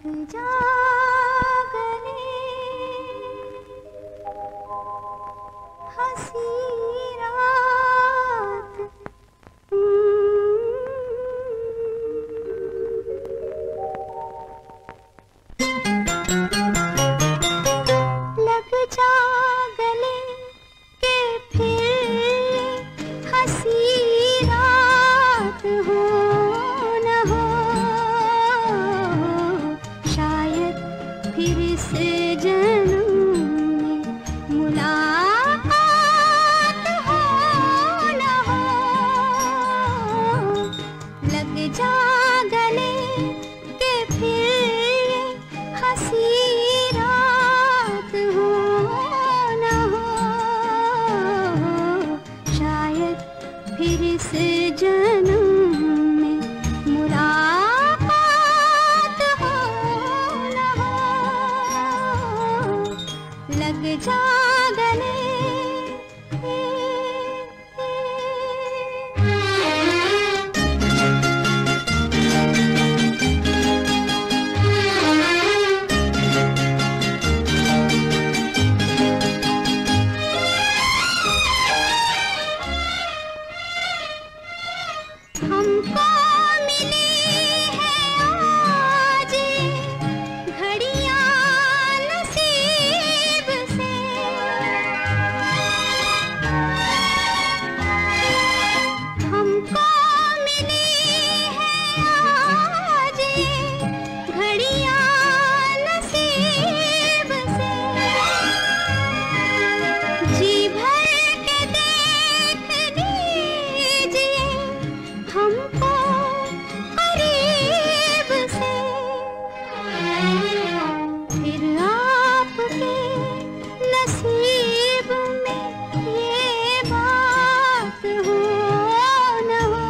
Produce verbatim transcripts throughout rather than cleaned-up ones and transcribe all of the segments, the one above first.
जा गले हंसी रात, लग जा गले के फिर हंसी रात हो न हो, शायद फिर इस जन्म में मुलाकात हो न हो। लग जा गले के फिर हंसी रात हो न हो, शायद फिर इस जन्म में मुलाकात हो न हो। लग जा गले हमको मिली है आज घड़ियां नसीब से, हमको मिली है आज घड़ियां नसीब से। जी भर के देख लीजिए हमको करीब से, फिर आपके नसीब में ये बात हो न हो,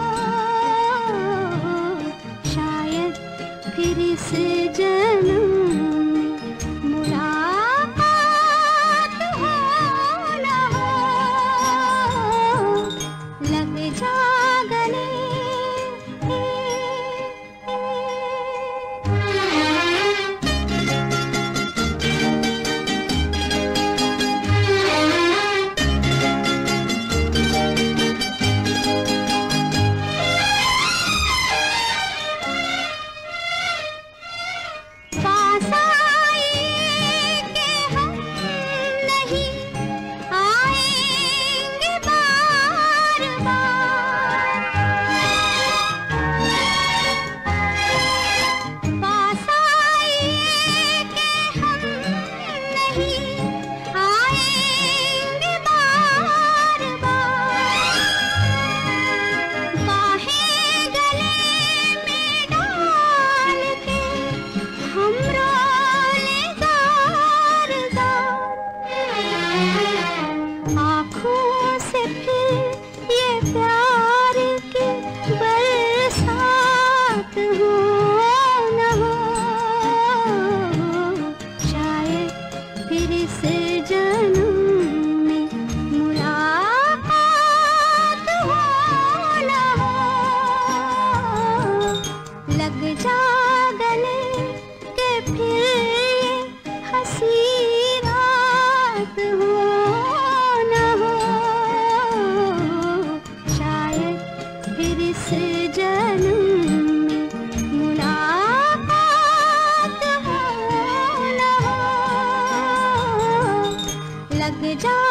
शायद फिर इस जन्म में मुलाकात हो न हो। लग जा गले पास आए कि हम नहीं आएंगे बार बार, पास आए कि हम नहीं आएंगे बार बार। बाहें गले में डाल के हम रोले जार जार, आँखों से फिर ये प्यार की बरसात हो न हो, शायद फिर इस जन्म में मुलाकात हो न हो। लग जा गले के फिर हंसी रात हो न हो, शायद फिर इस जन्म में मुलाकात हो न हो। लग जा